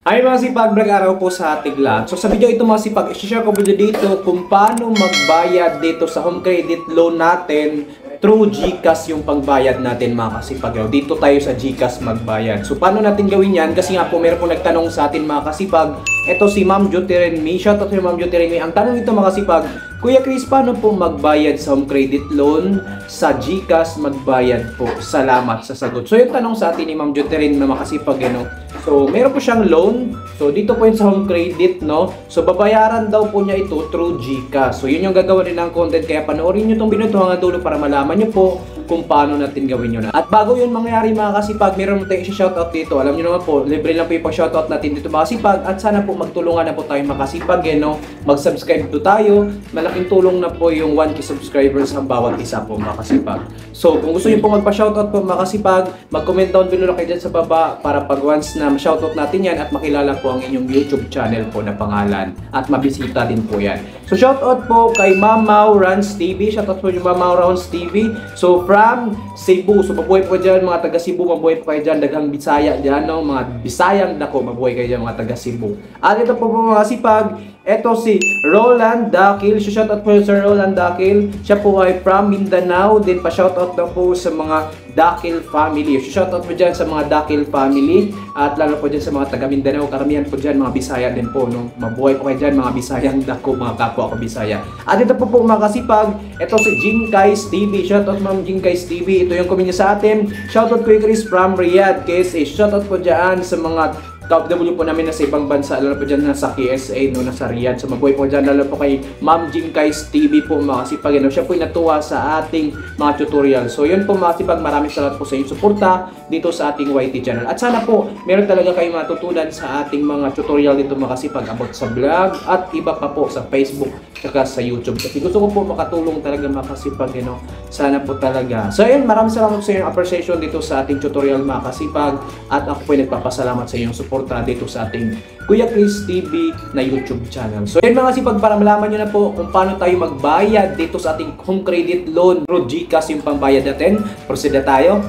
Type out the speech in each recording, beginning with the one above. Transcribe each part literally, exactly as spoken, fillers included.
Hi mga sipag, vlog araw po sa ating lahat. So sa video ito mga sipag, i-share ko video dito kung paano magbayad dito sa home credit loan natin through GCash yung pangbayad natin mga kasipag. Dito tayo sa GCash magbayad. So paano natin gawin yan? Kasi nga po meron po nagtanong sa atin mga kasipag. Ito si Ma'am Jotirenmi. Shoutout si Ma'am Jotirenmi. Ang tanong ito mga kasipag, Kuya Chris, paano po magbayad sa home credit loan sa GCash magbayad po? Salamat sa sagot. So yung tanong sa atin ni Ma'am Jotirenmi mga kasipag, ano? So, meron po siyang loan. So, dito po yun sa home credit, no? So, babayaran daw po niya ito through GCash. So, yun yung gagawa rin ng content. Kaya panoorin nyo itong binuto hanggang dulo para malaman nyo po kung paano natin gawin yun. At bago yun mangyari mga kasipag, meron mo tayong i-shoutout dito. Alam nyo naman po, libre lang po yung pag-shoutout natin dito mga kasipag. At sana po magtulungan na po tayo makasipag, eh, no? Mag-subscribe po tayo. Malaking tulong na po yung one K subscribers ang bawat isa po mga kasipag. So, kung gusto nyo po magpa-shoutout po mga kasipag, mag-comment down below lang kayo dyan sa baba para pag once na shoutout natin yan at makilala po ang inyong YouTube channel po na pangalan at mabisita din po yan. So shoutout po kay Ma'am Mau Runs T V. Shoutout po yung Ma'am Mau Runs T V. So from Cebu. So mabuhay po dyan mga taga Cebu. Mabuhay po kayo dyan. Daghang Bisaya dyan. No? Mga Bisayang dako. Mabuhay kayo dyan mga taga Cebu. At ito po po mga sipag. Ito si Roland Dakil. So shoutout po Sir Roland Dakil. Siya po ay from Mindanao. Then pa shoutout na po sa mga Dakil family. So shoutout po dyan sa mga Dakil family. At lalo po dyan sa mga taga Mindanao. Karamihan po dyan mga Bisaya din po. No? Mabuhay po kayo dyan mga Bisayang dako. Mga kapwa ko Bisaya. At ito po po mga kasipag. Ito si Jinkais T V. Shoutout Ma'am Jinkais T V. Ito yung comment niya sa atin. Shoutout Kuya Chris from Riyadh. K S A. Shoutout po dyan sa mga K W po namin na sa ibang bansa, lalo po dyan nasa K S A, no, nasa Riyadh. So magbuhay po dyan, lalo po kay Ma'am Jinkais T V po mga kasipag. No? Siya po yung natuwa sa ating mga tutorial. So yun po mga kasipag, maraming salamat po sa inyong suporta dito sa ating Y T channel. At sana po, meron talaga kayong matutunan sa ating mga tutorial dito mga kasipag about sa vlog at iba pa po sa Facebook saka sa YouTube. Kasi gusto ko po makatulong talaga mga kasipag, you know? Sana po talaga. So yun, maraming salamat sa inyong appreciation dito sa ating tutorial mga kasipag. At ako po ay nagpapasalamat sa inyong suporta dito sa ating Kuya Chris T V na YouTube channel. So yun mga kasipag, para malaman nyo na po kung paano tayo magbayad dito sa ating home credit loan through GCash yung pambayad natin. Proceed na tayo.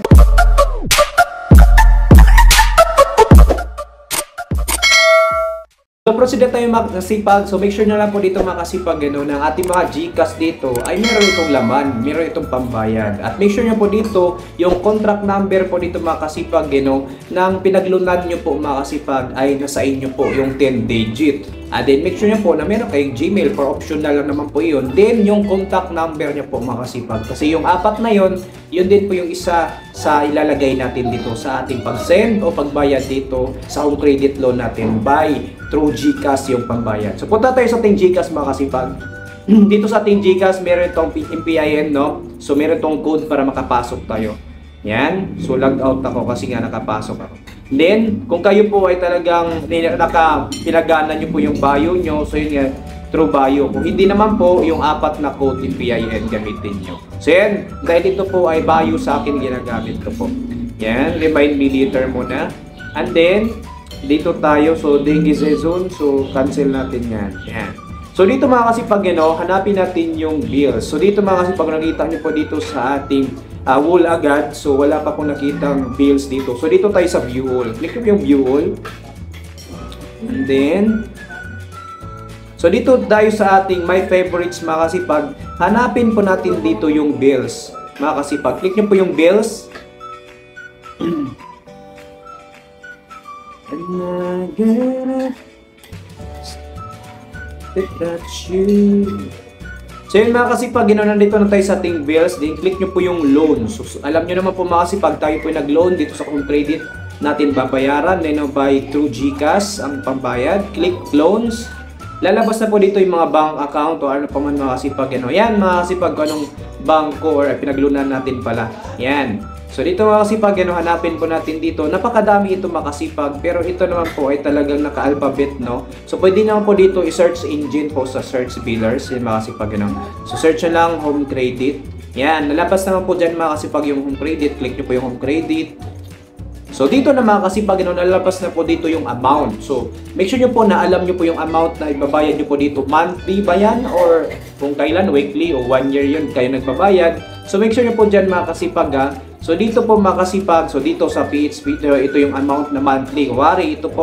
So proceed na tayo mga kasipag. So make sure na lang po dito mga kasipag, ano, ng ating mga GCash dito ay meron itong laman, meron itong pambayad. At make sure nyo po dito yung contract number po dito mga kasipag, ano, ng pinaglunan nyo po mga kasipag ay nasa inyo po yung ten digit. And then make sure nyo po na meron kayong Gmail, for optional lang naman po yun. Then yung contact number nyo po mga kasipag. Kasi yung apat na yun, yun din po yung isa sa ilalagay natin dito sa ating pag-send o pagbayad dito sa home credit loan natin by through GCash yung pambayad. So punta tayo sa ating GCash mga kasipag. Dito sa ating GCash meron itong M P I N, no? So meron itong code para makapasok tayo. Yan. So log out ako kasi nga nakapasok ako. Then, kung kayo po ay talagang naka, pinagana nyo po yung bio nyo, so yun nga, through bio. Kung hindi naman po, yung apat na code M P I N gamitin nyo. So yan, dahil ito po ay bio sa akin, ginagamit ko po. Yan, remind me later muna. And then, dito tayo, so dengue season, so cancel natin yan. Yan. So dito mga kasipag, you know, hanapin natin yung bills. So dito mga kasipag, nakita nyo po dito sa ating Uh, wall agad, so wala pa akong nakitang bills dito. So dito tayo sa view all. Click mo yung view all. And then, so dito tayo sa ating my favorites mga kasipag. Hanapin po natin dito yung bills mga kasipag. Click nyo po yung bills. And I gotta stick that you. So yun mga kasipag, ginawa nandito na tayo sa ating bills, then click nyo po yung loan. So alam nyo naman po mga kasipag, tayo po nag-loan dito sa home credit natin babayaran, then by through GCash ang pambayad. Click loans. Lalabas na po dito yung mga bank account o ano pa man mga kasipag. Ano. Yan mga kasipag, kung anong bangko or pinaglunan natin pala. Yan. So dito mga kasipag, ano, hanapin po natin dito. Napakadami ito mga kasipag, pero ito naman po ay talagang naka-alphabet, no? So pwede naman po dito i-search engine po sa search billers, yan mga kasipag, ano. So search nyo lang home credit. Yan, nalabas naman po dyan mga kasipag yung home credit. Click nyo po yung home credit. So dito na mga kasipag, ano, nalabas na po dito yung amount. So make sure nyo po na alam nyo po yung amount na ibabayad nyo po dito. Monthly ba yan? Or kung kailan, weekly o one year yun kayo nagbabayad. So make sure nyo po dyan mga kasipag, ha. So dito po mga kasipag, so dito sa P H P, ito yung amount na monthly. Kuwari, ito po,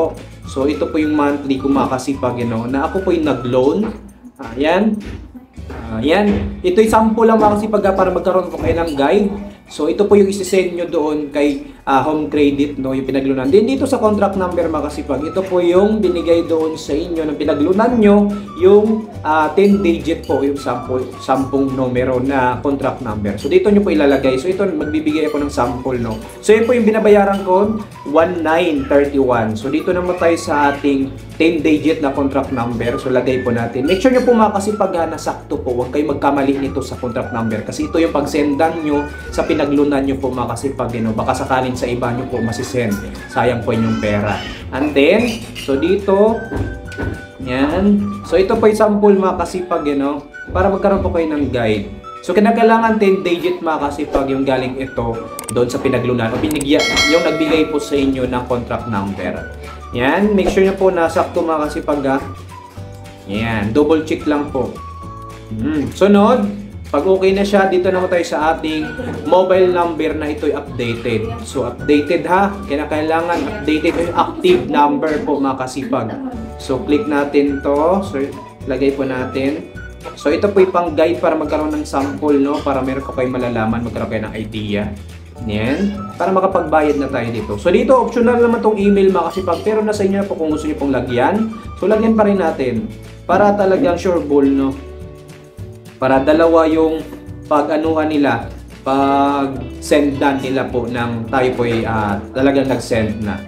So ito po yung monthly ko mga kasipag, you know, na ako po yung nag-loan. Ayan. Ayan. Ito yung sample lang mga kasipag para magkaroon po kayo ng guide. So ito po yung isi-send nyo doon kay uh, Home Credit, no, yung pinaglunan. Din dito sa contract number mga kasipag, ito po yung binigay doon sa inyo ng pinaglunan nyo, yung uh, ten digit po, yung sample, sampung numero na contract number. So dito nyo po ilalagay. So ito, magbibigay ako ng sample, no. So yun po yung binabayaran ko, one nine thirty-one. So dito naman tayo sa ating ten digit na contract number. So lagay po natin. Make sure nyo po mga kasipag na sakto po. Huwag kayo magkamali nito sa contract number. Kasi ito yung pagsendan nyo sa pinaglunan nyo po mga kasipag, you know, baka sakalin sa iba nyo po masisend. Sayang po yung pera. And then, so dito, yan. So ito po yung sample mga kasipag, you know, para magkaroon po kayo ng guide. So kinakailangan ten digit mga kasipag yung galing ito doon sa pinaglunan. O binigyan, yung nagbigay po sa inyo ng contract number. Yan. Make sure nyo po na sakto mga kasipag, ha. Yan. Double check lang po. Hmm. Sunod. Pag okay na siya, dito naman tayo sa ating mobile number na ito'y updated. So, updated ha. Kailangan updated yung active number po mga kasipag. So, click natin to. So, lagay po natin. So, ito po yung pang guide para magkaroon ng sample, no? Para meron ko kayo malalaman, magkaroon kayo ng idea. Yan. Para makapagbayad na tayo dito. So, dito, optional naman tong email mga kasipag. Pero nasa inyo na po kung gusto nyo pong lagyan. So, lagyan pa rin natin. Para talagang sure ball, no? Para dalawa yung pag-anuhan nila, pag-sendan nila po ng tayo po ay uh, talagang nag-send na.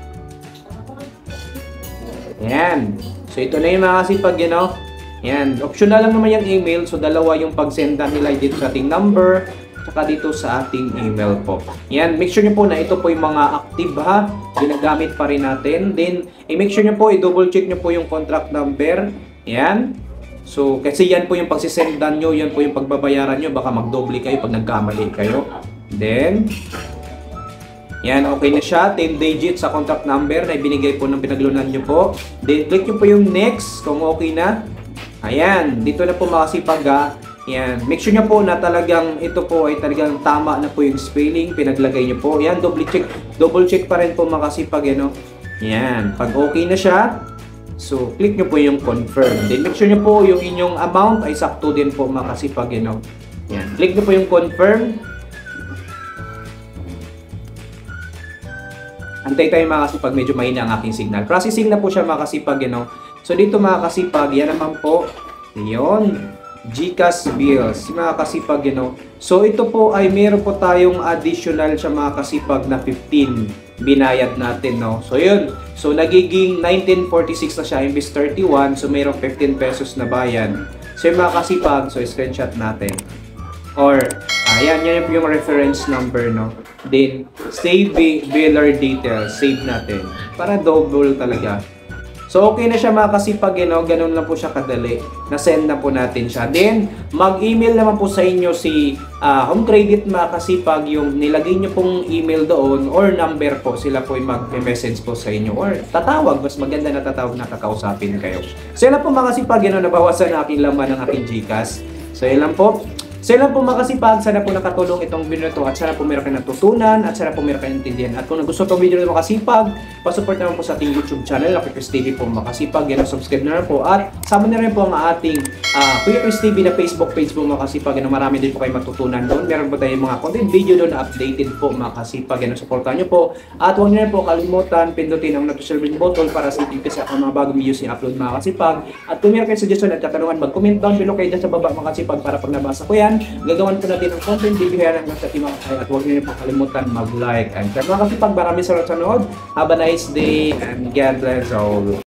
Yan. So ito na yung mga kasipag, you know. Yan. Optional lang naman yung email. So dalawa yung pag-sendan nila dito sa ating number, saka dito sa ating email po. Yan. Make sure nyo po na ito po yung mga active ha. Ginagamit pa rin natin. Then, i-make sure nyo po, i-double check nyo po yung contract number. Yan. So, kasi yan po yung pagsisendan nyo, yan po yung pagbabayaran nyo, baka magdoble kayo pag nagkamali kayo. Then, yan, okay na siya, ten digits sa contract number na ibinigay po ng pinaglunan nyo po. Then, click nyo po yung next kung okay na. Ayan, dito na po makasipag ha. Yan, make sure nyo po na talagang ito po ay talagang tama na po yung spelling, pinaglagay nyo po. Yan, double check, double check pa rin po makasipag, you know. Yan, pag okay na siya, so, click nyo po yung confirm. Then, make sure nyo po yung inyong amount ay sakto din po mga kasipag, you know. Yan. Click nyo po yung confirm. Antay tayo mga kasipag, medyo mahina ang aking signal. Processing na po siya mga kasipag, you know. So, dito mga kasipag, yan naman po. Yun. GCash bills, mga kasipag, you know. So, ito po ay meron po tayong additional siya mga kasipag na fifteen binayad natin, no. So, yun. So, nagiging nineteen forty-six na siya imbis thirty-one. So, mayroong fifteen pesos na bayad. So, yung mga kasipag, so, screenshot natin. Or, ayan, yan yung reference number, no. Then, save biller details. Save natin. Para double talaga. So, okay na siya mga kasipag, you know, ganun lang po siya kadali. Na-send na po natin siya. Then, mag-email naman po sa inyo si uh, Home Credit mga kasipag, yung nilagay nyo pong email doon or number po, sila po yung mag-message po sa inyo or tatawag, mas maganda na tatawag na kakausapin kayo. So, yan lang po mga kasipag, you know, nabawasan na aking laman ng aking GCash. So, yan lang po. So yun lang po mga kasipag, sana po nakatulong itong video na ito at sana po meron kayo natutunan at sana po meron kayo intindihan. At kung gusto itong video na mga kasipag, pasupport naman po sa ating YouTube channel, Kuya Chris T V po mga kasipag, yan, subscribe na rin po at sama na rin po ang ating uh, Kuya Chris T V na Facebook page po mga kasipag, yan, marami din po kayo matutunan doon. Meron po tayong mga content video doon na updated po mga kasipag, yan, supportan nyo po. At huwag nyo rin po kalimutan, pindutin ang notification button para sa ating kasi ang mga bagong videos i-upload mga kasipag. At kung meron kayo suggestion at katanungan, mag-comment down below kayo dyan sa baba mga kasipag para pag nabasa ko yan, gagawin po natin ang content video yan hanggang sa ating mga kaya at huwag nyo po kalimutan mag-like and share mga kasipag. Maraming salamat sa nood. Have a nice day and God bless all.